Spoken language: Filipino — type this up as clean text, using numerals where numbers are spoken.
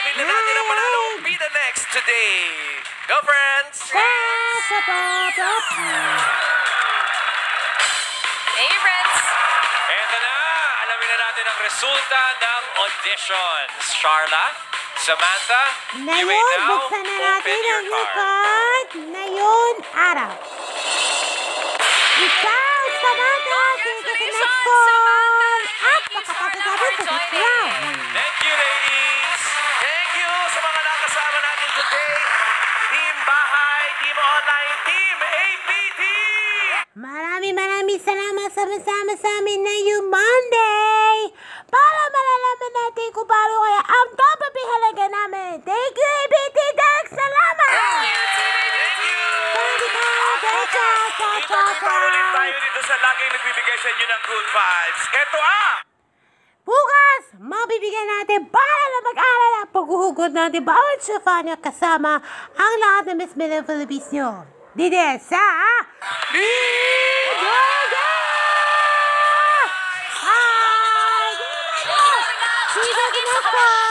Alamin na natin ang manalong Bida Next today. Go, friends! Hey, friends! Eto na, alamin na natin ang resulta ng auditions. Sharla, Samantha, you may Ngayon, now buksan na natin open your ang card. card. Ngayon, araw. Ikaw, Samantha, sige ka sa next call. At makapagsasabi sa next round. Thank you, ladies! Thank you sa mga nakasama natin today. Team Bahay, Team Online, Team APT! Maraming salamat sama-sama sa amin na yung Monday. Para malalaman natin kung paano kaya ang papapihalaga namin. Thank you, APT! Salamat! Thank you! Paulit tayo dito sa laging nagbibigay sa inyo ng good vibes. Ito Bukas, mabibigyan natin para na mag-aral ang paghuhugot natin bawat sofanya kasama ang lahat ng Miss Million Philippines nyo. Dito sa Bulaga! Hi! See you next time!